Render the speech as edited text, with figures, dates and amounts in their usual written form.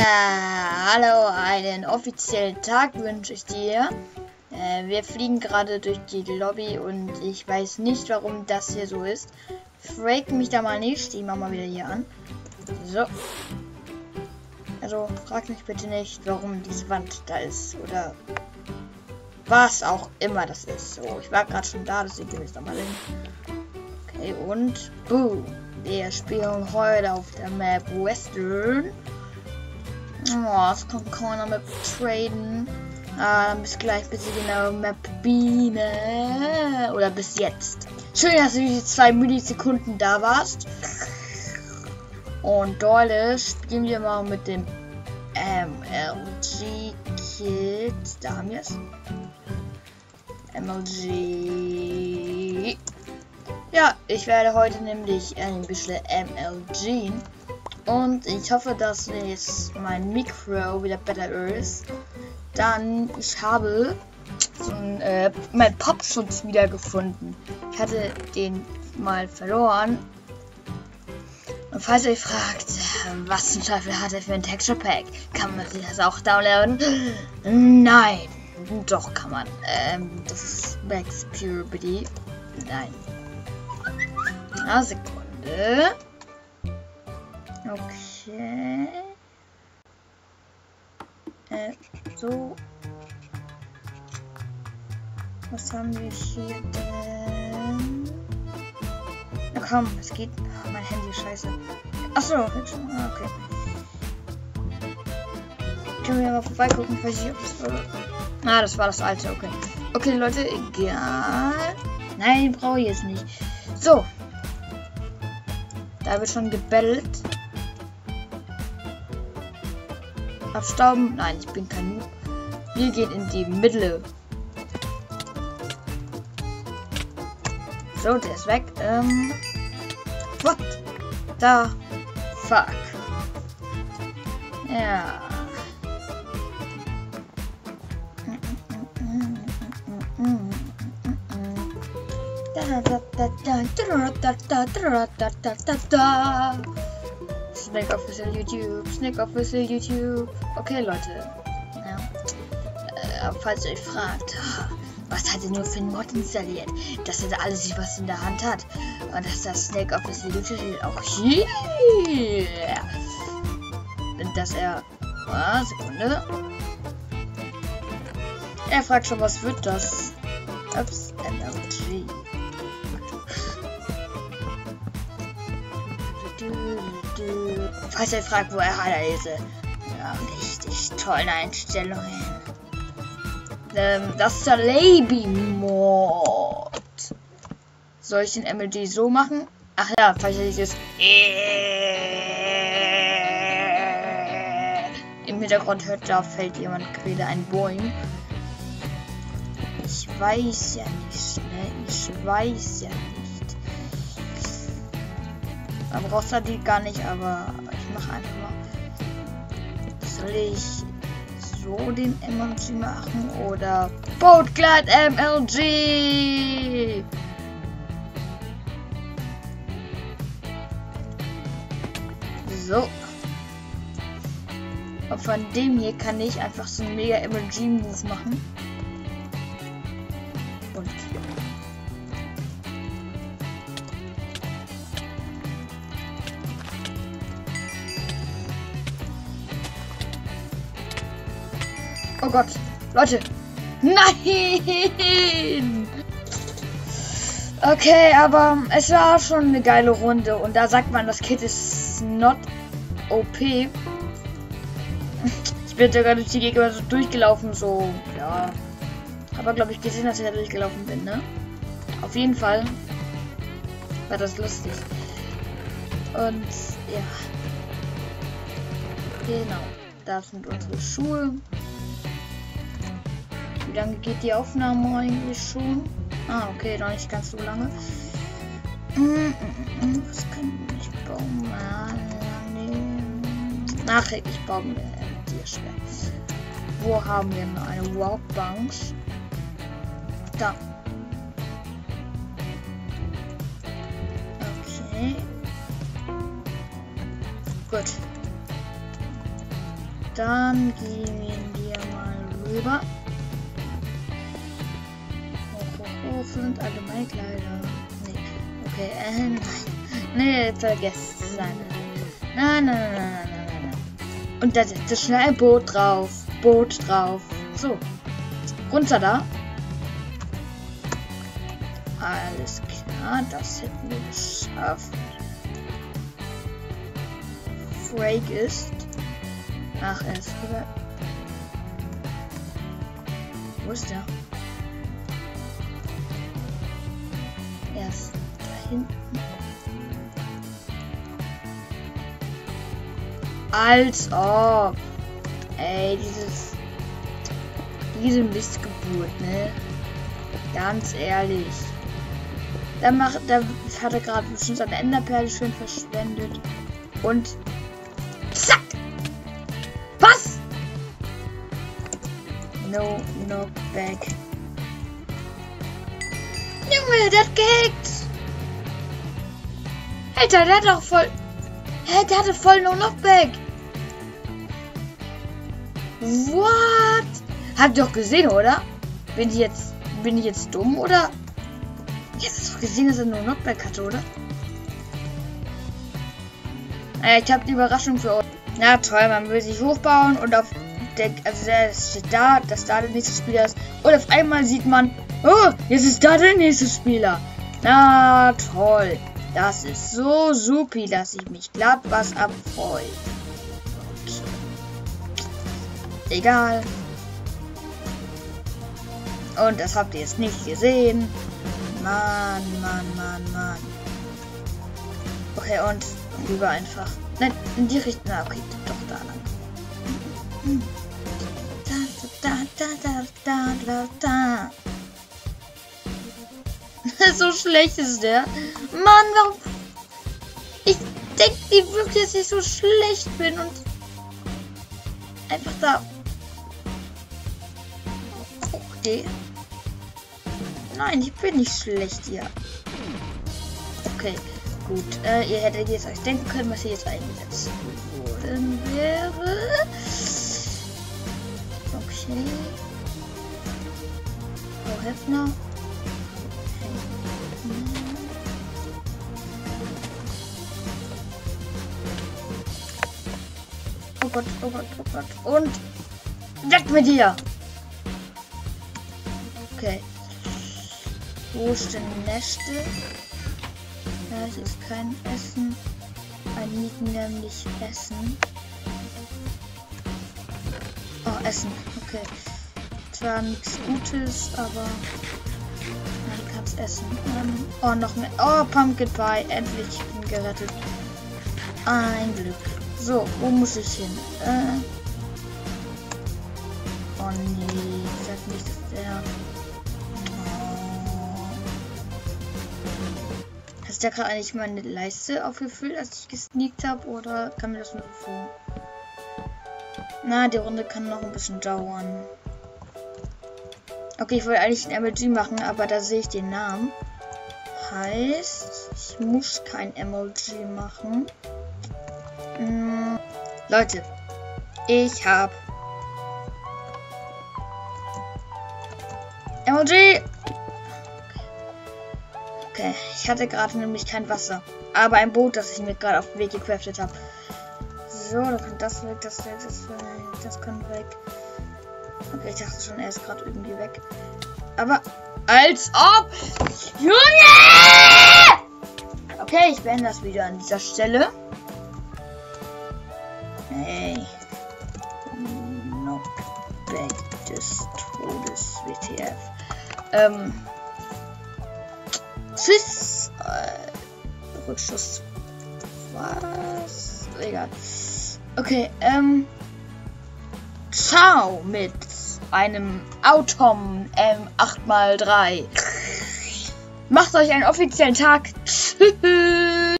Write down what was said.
Hallo, einen offiziellen Tag wünsche ich dir. Wir fliegen gerade durch die Lobby und ich weiß nicht, warum das hier so ist. Frag mich da mal nicht, ich mach mal wieder hier an. So. Also, frag mich bitte nicht, warum diese Wand da ist oder was auch immer das ist. So, ich war gerade schon da, deswegen gehen wir jetzt nochmal hin. Okay, und boom. Wir spielen heute auf der Map Western. Oh, es kann keiner Map traden. Dann bis gleich, bis ich genau Map Biene. Oder bis jetzt. Schön, dass du diese 2 Millisekunden da warst. Und Leute, spielen wir mal mit dem MLG Kit. Da haben wir es. MLG. Ja, ich werde heute nämlich ein bisschen MLG. Und ich hoffe, dass jetzt mein Mikro wieder besser ist. Dann, ich habe so meinen Popschutz wiedergefunden. Ich hatte den mal verloren. Und falls ihr euch fragt, was zum Teufel hat er für ein Texture Pack, kann man sich das auch downloaden? Nein, doch kann man. Das ist Max Purity. Nein. Eine Sekunde. Okay. So. Was haben wir hier denn? Na komm, es geht. Oh, mein Handy ist scheiße. Achso, jetzt schon. Okay. Können wir mal vorbeigucken, falls ich das das war das alte, okay. Okay, Leute, egal. Nein, brauche ich jetzt nicht. So. Da wird schon gebettelt. Abstauben? Nein, ich bin kein Noob. Wir gehen in die Mitte. So, der ist weg. What the fuck? Ja. Snake Official YouTube, Snake Official YouTube. Okay, Leute. Ja. Falls ihr euch fragt, was hat er nur für einen Mod installiert, dass er da alles was in der Hand hat und dass das Snake Official YouTube auch hier. Und dass er. Sekunde. Er fragt schon, was wird das? Ups, MLG. Falls ihr fragt, wo er hat diese richtig tollen Einstellungen. Das ist der Laby-Mod. Soll ich den MLG so machen? Ach ja, falls ihr dieses im Hintergrund hört, da fällt jemand gerade ein Boing. Ich weiß ja nicht, ne? Ich weiß ja nicht. Man braucht da die gar nicht, aber ich mache einfach mal. Soll ich so den MLG machen oder Boatglide MLG? So. Und von dem hier kann ich einfach so einen mega MLG-Move machen. Und oh Gott, Leute. Nein! Okay, aber es war schon eine geile Runde. Und da sagt man, das Kit ist not OP. Ich bin sogar durch die Gegner so durchgelaufen, so, ja. Aber glaube ich gesehen, dass ich da durchgelaufen bin, ne? Auf jeden Fall war das lustig. Und, ja. Genau. Da sind unsere Schuhe. Wie lange geht die Aufnahme eigentlich schon? Ah, okay, noch nicht ganz so lange. Was kann ich bauen? Ach, ich baue mir ein Tierschwert. Wo haben wir noch eine Workbank? Da. Okay. Gut. Dann gehen wir mal rüber. Hoch, sind alle meine Kleider. Nee. Okay, nein. Nee, vergesst es. Nein. Und da setzt schnell ein Boot drauf. So. Runter da. Alles klar, das hätten wir geschafft. Frake ist. Ach, er ist rüber. Wo ist der? Er ist da hinten. Als ob. Ey, diese Missgeburt, ne? Ganz ehrlich. Da hat er gerade bestimmt seine Enderperle schön verschwendet. Und zack! Was? No knockback. Junge, der hat gehackt! Alter, der hat doch voll... Hä, der hatte voll no knockback! What? Habt ihr doch gesehen, oder? Bin ich jetzt dumm, oder? Ihr habt doch gesehen, dass er nur Knockback hatte, oder? Naja, ich habe die Überraschung für euch. Na toll, man will sich hochbauen und auf der, also das steht da, dass da der nächste Spieler ist. Und auf einmal sieht man, oh, jetzt ist da der nächste Spieler. Na toll. Das ist so supi, dass ich mich glatt was abfreue. Okay. Egal. Und das habt ihr jetzt nicht gesehen. Mann. Okay, und rüber einfach. Nein, in die Richtung. Na, okay, doch da lang. So schlecht ist der. Mann, warum? Ich denke wirklich, dass ich so schlecht bin und einfach da. Okay. Nein, ich bin nicht schlecht hier. Okay, gut. Ihr hättet jetzt euch denken können, was hier jetzt eingesetzt worden wäre. Okay. Frau Hefner. Oh Gott. Und weg mit dir! Okay. Wo ist denn Neste? Ja, es ist kein Essen. I need nämlich Essen. Oh, Essen. Okay. Zwar nichts Gutes, aber man kann es essen. Oh, noch mehr. Oh, Pumpkin Pie. Endlich, ich bin gerettet. Ein Glück. So, wo muss ich hin? Oh nee, sag nicht, dass der... Oh. Hast du ja gerade eigentlich meine Leiste aufgefüllt, als ich gesneakt habe? Oder kann mir das nur so? Na, die Runde kann noch ein bisschen dauern. Okay, ich wollte eigentlich ein MLG machen, aber da sehe ich den Namen. Heißt, ich muss kein MLG machen. Leute, ich habe MLG. Okay, ich hatte gerade nämlich kein Wasser, aber ein Boot, das ich mir gerade auf den Weg gecraftet habe. So, da kann das weg, das kann weg. Okay, ich dachte schon, er ist gerade irgendwie weg. Aber als ob! Junge! Okay, ich beende das Video an dieser Stelle. Hey. Knockback des Todes, WTF. Tschüss. Rückschuss. Was? Egal. Okay, ciao mit einem Autom 8x3. Macht euch einen offiziellen Tag. Tschüss.